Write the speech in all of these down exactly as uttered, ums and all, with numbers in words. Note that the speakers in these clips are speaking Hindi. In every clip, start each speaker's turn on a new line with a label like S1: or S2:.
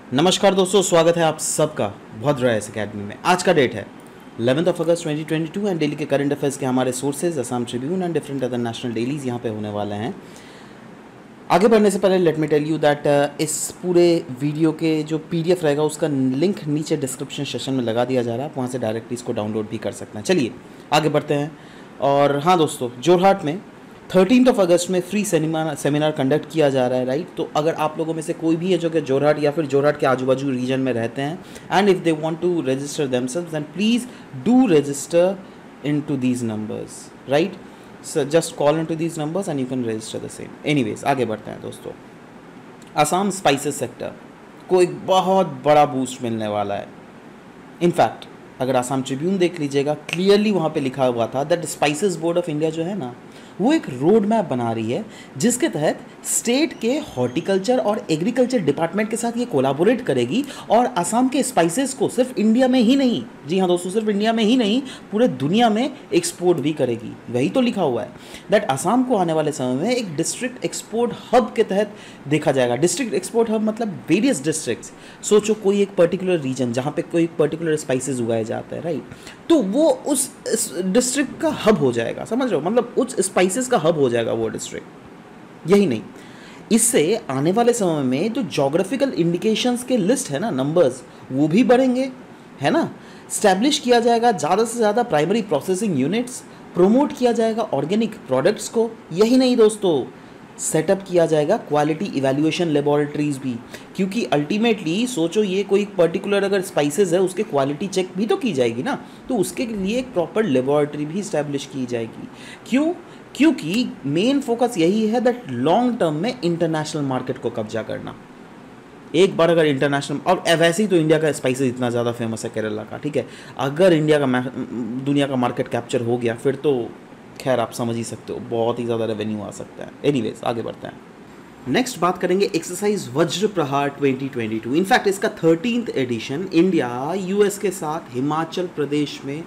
S1: नमस्कार दोस्तों, स्वागत है आप सबका बहुत रॉयस अकेडमी में। आज का डेट है eleventh of August twenty twenty two and daily के करंट अफेयर्स के हमारे sources Assam tribune and different other national dailies यहाँ पे होने वाले हैं। आगे बढ़ने से पहले let me tell you that इस पूरे वीडियो के जो पीडीएफ रहेगा उसका लिंक नीचे डिस्क्रिप्शन सेशन में लगा दिया जा रहा है, आप वहाँ से डायरेक्टली इसको डाउनलोड भी कर सकते हैं। चलिए आगे बढ़ते हैं। और हाँ दोस्तों, जोरहाट में थर्टीन ऑफ अगस्त में फ्री सेमिनार सेमिनार कंडक्ट किया जा रहा है, राइट। तो अगर आप लोगों में से कोई भी है जो कि जोरहाट या फिर जोरहाट के आजू बाजू रीजन में रहते हैं and if they want to register themselves then please do register into these numbers, right. So just call into these numbers and you can register the same. Anyways आगे बढ़ते हैं दोस्तों। असम स्पाइसेस सेक्टर को एक बहुत बड़ा बूस्ट मिलने वाला है। इनफैक्ट अगर आसाम ट्रिब्यून देख लीजिएगा, क्लियरली वहाँ पे लिखा हुआ था that spices board of India जो है ना, वो एक रोड मैप बना रही है जिसके तहत स्टेट के हॉर्टिकल्चर और एग्रीकल्चर डिपार्टमेंट के साथ ये कोलाबोरेट करेगी और असम के स्पाइसेस को सिर्फ इंडिया में ही नहीं, जी हाँ दोस्तों, सिर्फ इंडिया में ही नहीं पूरे दुनिया में एक्सपोर्ट भी करेगी। वही तो लिखा हुआ है दैट असम को आने वाले समय में एक डिस्ट्रिक्ट एक्सपोर्ट हब के तहत देखा जाएगा। डिस्ट्रिक्ट एक्सपोर्ट हब मतलब वेरियस डिस्ट्रिक्ट्स। सोचो कोई एक पर्टिकुलर रीजन जहाँ पे कोई पर्टिकुलर स्पाइसेस उगाए जाते हैं, राइट, तो वो उस डिस्ट्रिक्ट का हब हो जाएगा, समझ रहे हो, मतलब उस स्पाइसेस का हब हो जाएगा वो डिस्ट्रिक्ट। यही नहीं, इससे आने वाले समय में जो जोग्राफिकल इंडिकेशंस के लिस्ट है ना, नंबर्स, वो भी बढ़ेंगे, है ना। स्टैब्लिश किया जाएगा ज़्यादा से ज़्यादा प्राइमरी प्रोसेसिंग यूनिट्स, प्रमोट किया जाएगा ऑर्गेनिक प्रोडक्ट्स को। यही नहीं दोस्तों, सेटअप किया जाएगा क्वालिटी इवैल्यूएशन लेबोरेटरीज भी, क्योंकि अल्टीमेटली सोचो ये कोई पर्टिकुलर अगर स्पाइसेस है उसके क्वालिटी चेक भी तो की जाएगी ना, तो उसके लिए एक प्रॉपर लेबोरेटरी भी इस्टेब्लिश की जाएगी। क्यों? क्योंकि मेन फोकस यही है दैट लॉन्ग टर्म में इंटरनेशनल मार्केट को कब्जा करना। एक बार अगर इंटरनेशनल, और वैसे ही तो इंडिया का स्पाइसेस इतना ज़्यादा फेमस है केरला का, ठीक है, अगर इंडिया का दुनिया का मार्केट कैप्चर हो गया फिर तो खैर आप समझ ही सकते हो बहुत ही ज़्यादा रेवेन्यू आ सकता है। एनीवेज आगे बढ़ते हैं। नेक्स्ट बात करेंगे exercise Vajra Prahar twenty twenty two. In fact इसका थर्टीन्थ एडिशन इंडिया यूएस के साथ हिमाचल प्रदेश में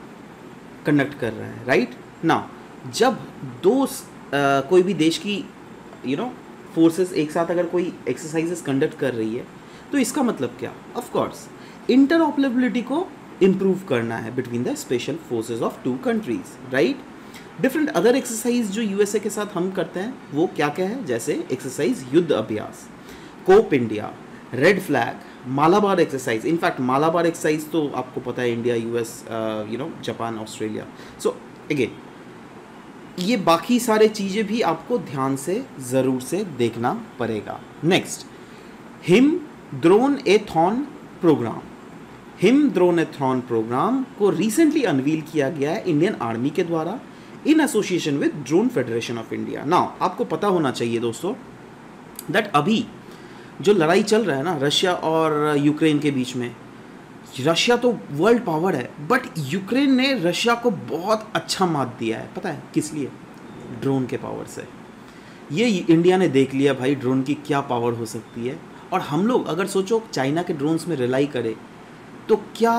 S1: कंडक्ट कर रहा है, राइट ना। जब दो आ, कोई भी देश की यू नो फोर्सेस एक साथ अगर कोई एक्सरसाइजेस कंडक्ट कर रही है तो इसका मतलब क्या, ऑफ कोर्स इंटरऑपरेबिलिटी को इम्प्रूव करना है between the special forces of two countries, right. Different other exercise जो यूएसए के साथ हम करते हैं वो क्या क्या है, जैसे exercise Yudh Abhyas, cope India, red flag, Malabar exercise. In fact Malabar exercise तो आपको पता है India, US, you know, Japan, Australia. So again ये बाकी सारे चीज़ें भी आपको ध्यान से ज़रूर से देखना पड़ेगा। Next, Him dronathon program. Him dronathon program को रिसेंटली अनवील किया गया है इंडियन आर्मी के द्वारा in association with drone federation of India. Now आपको पता होना चाहिए दोस्तों दैट अभी जो लड़ाई चल रहा है ना रशिया और यूक्रेन के बीच में, रशिया तो वर्ल्ड पावर है बट यूक्रेन ने रशिया को बहुत अच्छा मात दिया है। पता है किस लिए? ड्रोन के पावर से। ये इंडिया ने देख लिया भाई ड्रोन की क्या पावर हो सकती है। और हम लोग अगर सोचो चाइना के ड्रोन्स में रिलाई करें तो क्या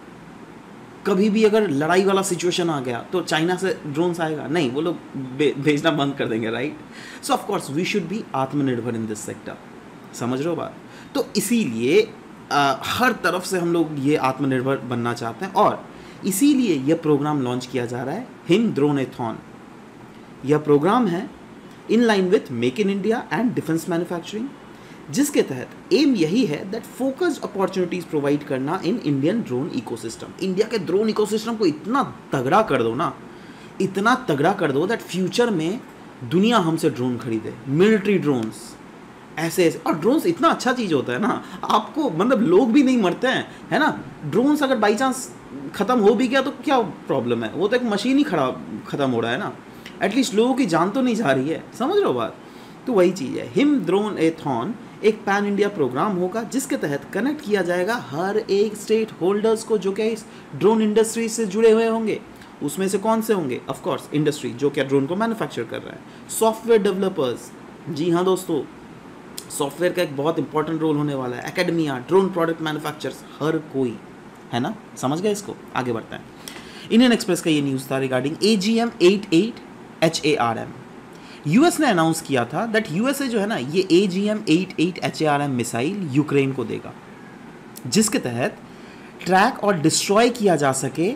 S1: कभी भी अगर लड़ाई वाला सिचुएशन आ गया तो चाइना से ड्रोन्स आएगा? नहीं, वो लोग भेजना बंद कर देंगे, right. So of course we should be Atmanirbhar in this sector, समझ रहे हो बात। तो इसीलिए आ, हर तरफ से हम लोग ये आत्मनिर्भर बनना चाहते हैं और इसीलिए यह प्रोग्राम लॉन्च किया जा रहा है, हिम द्रोन एथॉन। यह प्रोग्राम है in line with make in India and defence manufacturing, जिसके तहत एम यही है दैट फोकस्ड अपॉर्चुनिटीज प्रोवाइड करना in Indian drone ecosystem. India के ड्रोन इकोसिस्टम को इतना तगड़ा कर दो ना, इतना तगड़ा कर दो दैट फ्यूचर में दुनिया हमसे ड्रोन खरीदे, मिलिट्री ड्रोन्स, ऐसे ऐसे। और ड्रोन्स इतना अच्छा चीज़ होता है ना, आपको मतलब लोग भी नहीं मरते हैं, है ना। ड्रोन्स अगर बाई चांस ख़त्म हो भी गया तो क्या प्रॉब्लम है, वो तो एक मशीन ही खराब ख़त्म हो रहा है ना, एटलीस्ट लोगों की जान तो नहीं जा रही है, समझ रहे हो बात। तो वही चीज़ है, हिम ड्रोन एथॉन एक पैन इंडिया प्रोग्राम होगा जिसके तहत कनेक्ट किया जाएगा हर एक स्टेट होल्डर्स को जो क्या इस ड्रोन इंडस्ट्री से जुड़े हुए होंगे। उसमें से कौन से होंगे? ऑफ कोर्स इंडस्ट्री जो क्या ड्रोन को मैन्युफैक्चर कर रहा है, सॉफ्टवेयर डेवलपर्स, जी हाँ दोस्तों, सॉफ्टवेयर का एक बहुत इंपॉर्टेंट रोल होने वाला है, एकेडमिया, ड्रोन प्रोडक्ट मैन्युफैक्चरर्स, हर कोई, है ना, समझ गए इसको। आगे बढ़ता है। इंडियन एक्सप्रेस का ये न्यूज़ था regarding A G M eight eight H A R M. US ने अनाउंस किया था दैट यूएसए जो है ना ये A G M eight eight H A R M missile Ukraine को देगा, जिसके तहत ट्रैक और डिस्ट्रॉय किया जा सके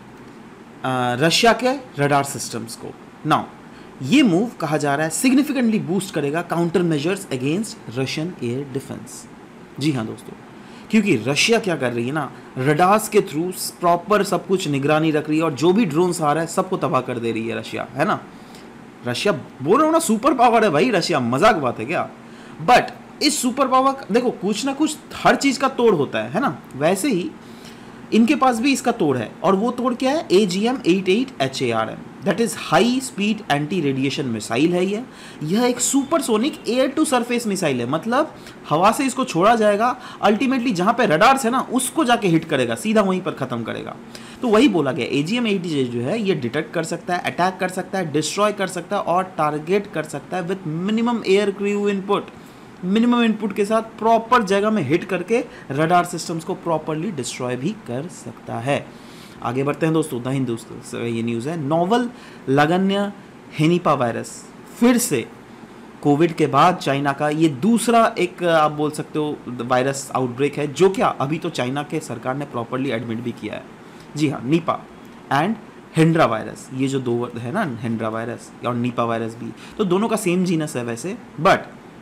S1: रशिया के रडार सिस्टम्स को। नाउ ये मूव कहा जा रहा है सिग्निफिकेंटली बूस्ट करेगा counter measures against Russian air defence. जी हाँ दोस्तों, क्योंकि रशिया क्या कर रही है ना, रडार्स के थ्रू प्रॉपर सब कुछ निगरानी रख रही है और जो भी ड्रोन्स आ रहा है सबको तबाह कर दे रही है रशिया, है ना। रशिया बोल रहा हूँ ना सुपर पावर है भाई रशिया, मजाक बात है क्या। बट इस सुपर पावर देखो कुछ ना कुछ हर चीज़ का तोड़ होता है है ना, वैसे ही इनके पास भी इसका तोड़ है। और वो तोड़ क्या है, A G M eight eight H A R M, that is high speed anti radiation missile है ये। यह एक supersonic air to surface missile है, मतलब हवा से इसको छोड़ा जाएगा, अल्टीमेटली जहाँ पे रडार्स है ना उसको जाके हिट करेगा, सीधा वहीं पर खत्म करेगा। तो वही बोला गया ए जी एम एट जो है ये डिटेक्ट कर सकता है, अटैक कर सकता है, डिस्ट्रॉय कर सकता है और टारगेट कर सकता है with minimum air crew input. Minimum input के साथ प्रॉपर जगह में हिट करके रडार सिस्टम्स को प्रॉपरली डिस्ट्रॉय भी कर सकता है। आगे बढ़ते हैं दोस्तों, द हिंदू से ये न्यूज़ है, नोवल लगन्य हेनिपा वायरस फिर से कोविड के बाद चाइना का ये दूसरा एक आप बोल सकते हो वायरस आउटब्रेक है, जो क्या अभी तो चाइना के सरकार ने प्रॉपरली एडमिट भी किया है। जी हाँ, निपा एंड हेंड्रा वायरस, ये जो दो है ना, हेंड्रा वायरस और निपा वायरस भी, तो दोनों का सेम जीनस है वैसे। बट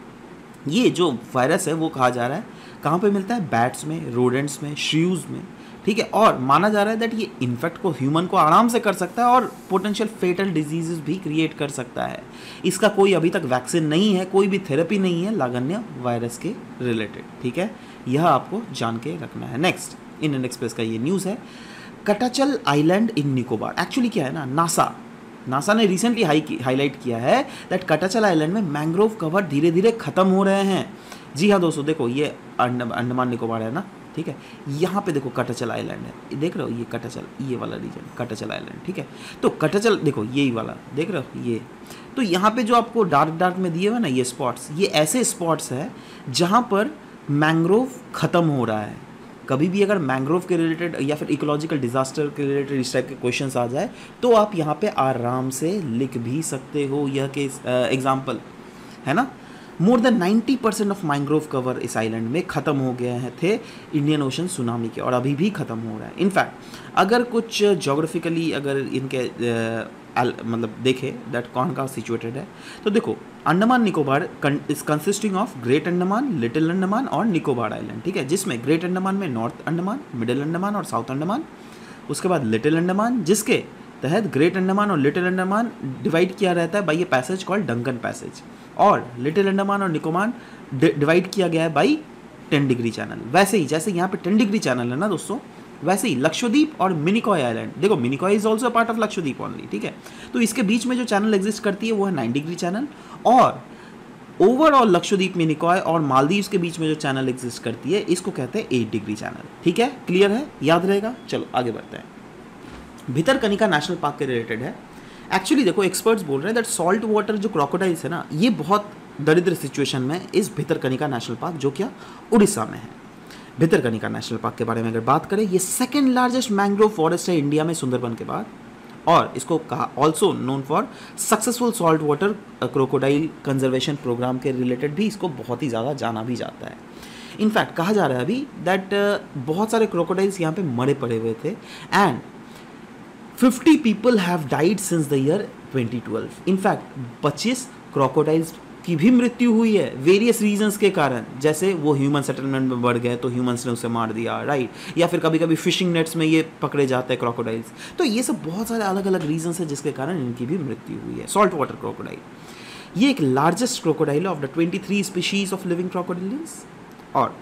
S1: ये जो वायरस है वो कहा जा रहा है कहाँ पे मिलता है, बैट्स में, रोडेंट्स में, श्रीव्स में, ठीक है। और माना जा रहा है दैट ये इन्फेक्ट को ह्यूमन को आराम से कर सकता है और पोटेंशियल फेटल डिजीजेस भी क्रिएट कर सकता है। इसका कोई अभी तक वैक्सीन नहीं है, कोई भी थेरेपी नहीं है लागन्य वायरस के रिलेटेड, ठीक है। यह आपको जान के रखना है। नेक्स्ट इंडियन एक्सप्रेस का ये न्यूज़ है, Katchal island in Nicobar. Actually क्या है ना, नासा नासा ने रिसेंटली हाई हाईलाइट किया है दैट कटाचल आइलैंड में मैंग्रोव कवर धीरे धीरे खत्म हो रहे हैं। जी हाँ दोस्तों, देखो ये अंडमान निकोबार है ना, ठीक है। यहाँ पे देखो कटाचल आइलैंड है, देख रहे हो ये कटाचल, ये वाला रीजन कटाचल आइलैंड, ठीक है। तो कटाचल देखो यही वाला देख रहे हो ये, तो यहाँ पे जो आपको डार्क डार्क में दिए हुए ना ये स्पॉट्स, ये ऐसे स्पॉट्स है जहाँ पर मैंग्रोव खत्म हो रहा है। कभी भी अगर मैंग्रोव के रिलेटेड या फिर इकोलॉजिकल डिजास्टर के रिलेटेड इस टाइप के क्वेश्चंस आ जाए तो आप यहाँ पे आराम से लिख भी सकते हो यह के एग्जाम्पल, है ना। More than ninety percent of mangrove cover इस आइलैंड में ख़त्म हो गए हैं थे इंडियन ओशन सुनामी के, और अभी भी ख़त्म हो रहा है। इनफैक्ट अगर कुछ जोग्राफिकली अगर इनके मतलब देखे दैट कौन कहाँ सिचुएटेड है, तो देखो Andaman Nicobar is consisting of great Andaman, little Andaman और निकोबार आइलैंड, ठीक है। जिसमें ग्रेट अंडमान में नॉर्थ अंडमान, मिडिल अंडमान और साउथ अंडमान, उसके बाद लिटिल अंडमान जिसके तहत ग्रेट अंडमान और लिटिल अंडमान डिवाइड किया रहता है बाई ये पैसेज कॉल्ड डंकन पैसेज, और लिटिल अंडमान और निकोबार डिवाइड किया गया है बाई टेन डिग्री चैनल। वैसे ही जैसे यहाँ पे टेन डिग्री चैनल है ना दोस्तों, वैसे ही लक्षद्वीप और मिनिकॉय आइलैंड, देखो Minicoy is also part of Lakshadweep only, ठीक है। तो इसके बीच में जो चैनल एग्जिस्ट करती है वो है नाइन डिग्री चैनल, और ओवरऑल लक्षद्वीप, मिनिकॉय और मालदीव्स के बीच में जो चैनल एग्जिस्ट करती है इसको कहते हैं एट डिग्री चैनल, ठीक है। क्लियर है, याद रहेगा। चलो आगे बढ़ते हैं। भितरकनिका नेशनल पार्क के रिलेटेड है। एक्चुअली देखो एक्सपर्ट्स बोल रहे हैं दैट सॉल्ट वाटर जो क्रोकोडाइल्स है ना, ये बहुत दरिद्र सिचुएशन में इस भितरकनिका नेशनल पार्क जो क्या उड़ीसा में है। भितरकनिका नेशनल पार्क के बारे में अगर बात करें, ये सेकेंड लार्जेस्ट मैंग्रोव फॉरेस्ट है इंडिया में सुंदरबन के बाद, और इसको कहा also known for successful salt water crocodile conservation program के रिलेटेड भी इसको बहुत ही ज़्यादा जाना भी जाता है। इनफैक्ट कहा जा रहा है अभी दैट बहुत सारे क्रोकोडाइल्स यहाँ पे मरे पड़े हुए थे and fifty people have died since the year twenty twelve. In fact पच्चीस क्रोकोडाइल्स की भी मृत्यु हुई है वेरियस रीजंस के कारण, जैसे वो ह्यूमन सेटलमेंट में बढ़ गए तो ह्यूमंस ने उसे मार दिया, राइट, या फिर कभी कभी फिशिंग नेट्स में ये पकड़े जाते हैं क्रोकोडाइल्स। तो ये सब बहुत सारे अलग अलग रीजंस है जिसके कारण इनकी भी मृत्यु हुई है। सॉल्ट वाटर क्रोकोडाइल ये एक largest crocodile of the twenty three species of living crocodiles, और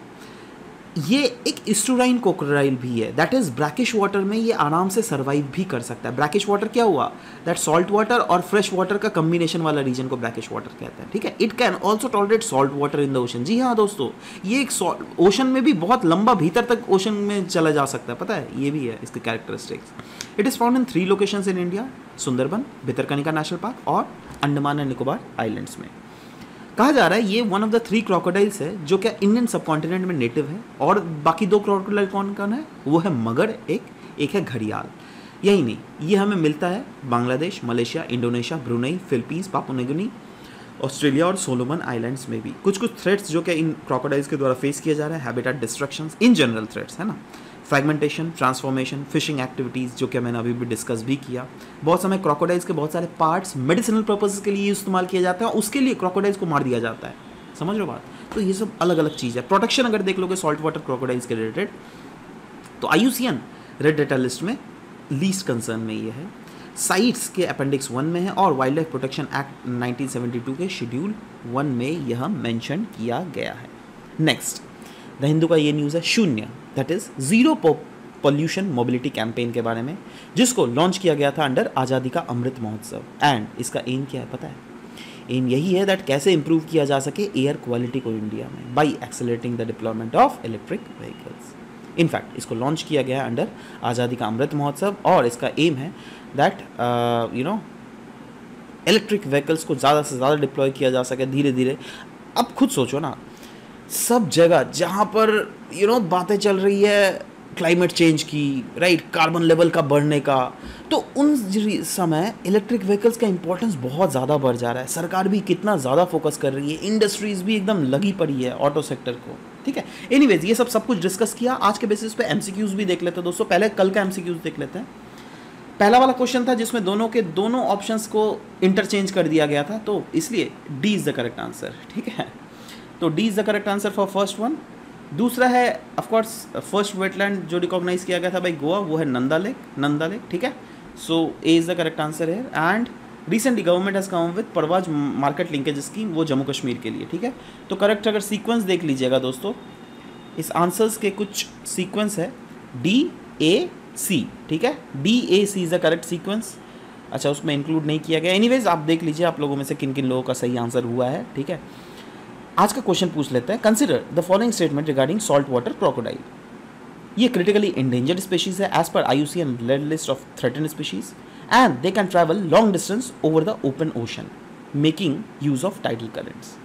S1: ये एक स्टूराइन क्रोकोडाइल भी है, दैट इज ब्रैकिश वाटर में ये आराम से सर्वाइव भी कर सकता है। ब्रैकिश वाटर क्या हुआ, दैट सॉल्ट वाटर और फ्रेश वाटर का कम्बिनेशन वाला रीजन को ब्रैकिश वाटर कहते हैं, ठीक है। It can also tolerate salt water in the ocean. जी हाँ दोस्तों, ये एक ओशन में भी बहुत लंबा भीतर तक ओशन में चला जा सकता है, पता है, ये भी है इसके characteristics. It is found in three locations in India, Sundarban, Bhitarkanika national park और अंडमान एंड निकोबार आइलैंड्स में। कहा जा रहा है ये one of the three crocodiles है जो क्या इंडियन सबकॉन्टिनेंट में नेटिव है, और बाकी दो क्रोकोडाइल कौन कौन है, वो है मगर एक एक है घड़ियाल। यही नहीं, ये हमें मिलता है Bangladesh, Malaysia, Indonesia, Brunei, Philippines, Papua New Guinea, Australia और सोलोमन आइलैंड्स में भी कुछ कुछ थ्रेट्स जो कि इन क्रोकोडाइल्स के द्वारा फेस किया जा रहा है, habitat destructions, in general threats है ना, फ्रैगमेंटेशन, ट्रांसफॉर्मेशन, फिशिंग एक्टिविटीज़ जो कि मैंने अभी भी डिस्कस भी किया। बहुत समय क्रोकोडाइल्स के बहुत सारे पार्ट्स मेडिसिनल पर्पसेस के लिए इस्तेमाल किए जाते हैं और उसके लिए क्रोकोडाइल्स को मार दिया जाता है, समझ लो बात। तो ये सब अलग अलग चीज़ है। प्रोटेक्शन अगर देख लोगे सॉल्ट वाटर क्रोकोडाइल्स के रिलेटेड, तो I U C N red data list में लीस्ट कंसर्न में ये है, साइट्स के अपेंडिक्स वन में है और wildlife protection act nineteen seventy two के शेड्यूल वन में यह मेंशन किया गया है। नेक्स्ट, द हिंदू का ये न्यूज़ है Shoonya, that is zero pollution mobility campaign के बारे में, जिसको लॉन्च किया गया था अंडर आज़ादी का अमृत महोत्सव। एंड इसका एम क्या है पता है? एम यही है दैट कैसे इंप्रूव किया जा सके एयर क्वालिटी को इंडिया में by accelerating the deployment of electric vehicles. In fact इसको लॉन्च किया गया है अंडर आज़ादी का अमृत महोत्सव और इसका एम है that you know electric vehicles को ज़्यादा से ज़्यादा डिप्लॉय किया जा सके धीरे धीरे। अब खुद सोचो ना, सब जगह जहाँ पर यू you नो know, बातें चल रही है क्लाइमेट चेंज की, राइट, कार्बन लेवल का बढ़ने का, तो उन समय इलेक्ट्रिक व्हीकल्स का इंपॉर्टेंस बहुत ज़्यादा बढ़ जा रहा है। सरकार भी कितना ज़्यादा फोकस कर रही है, इंडस्ट्रीज़ भी एकदम लगी पड़ी है ऑटो सेक्टर को, ठीक है। एनीवेज ये सब सब कुछ डिस्कस किया। आज के बेसिस पे एमसीक्यूज़ भी देख लेते हैं दोस्तों। पहले कल का एमसीक्यूज़ देख लेते हैं। पहला वाला क्वेश्चन था जिसमें दोनों के दोनों ऑप्शंस को इंटरचेंज कर दिया गया था, तो इसलिए D is the correct answer, ठीक है। तो D is the correct answer for first one. दूसरा है ऑफ कोर्स फर्स्ट वेटलैंड जो रिकॉग्नाइज किया गया था भाई गोवा, वो है नंदा लेक, नंदा लेक, ठीक है। So A is the correct answer है। And recently government has come with Parvaaz market linkage scheme, वो जम्मू कश्मीर के लिए, ठीक है। तो करेक्ट अगर सीक्वेंस देख लीजिएगा दोस्तों, इस आंसर्स के कुछ सीक्वेंस है डी ए सी, ठीक है। D A C is the correct sequence. अच्छा, उसमें इंक्लूड नहीं किया गया। एनीवेज आप देख लीजिए आप लोगों में से किन किन लोगों का सही आंसर हुआ है, ठीक है। आज का क्वेश्चन पूछ लेते हैं। Consider the following statement regarding salt water crocodile. ये क्रिटिकली इंडेंजर्ड स्पीशीज है as per I U C N red list of threaten species and they can travel long distance over the open ocean making use of tidal currents.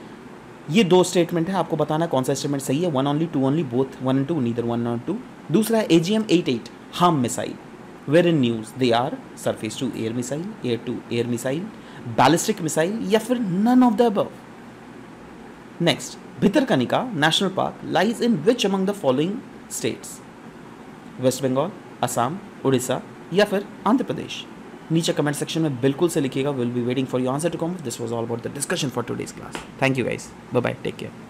S1: ये दो स्टेटमेंट है, आपको बताना है कौन सा स्टेटमेंट सही है। One only, two only, both, one and two, neither one और टू। दूसरा है A G M eight eight harm missile, where in news they are surface to air missile, air to air missile, ballistic missile या फिर none of the above. Next, Bhitarkanika national park lies in which among the following states? West Bengal, Assam, Orissa या फिर आंध्र प्रदेश। नीचे कमेंट सेक्शन में बिल्कुल से लिखिएगा। Will be waiting for your answer to come. This was all about the discussion for today's class. Thank you guys, bye bye, take care.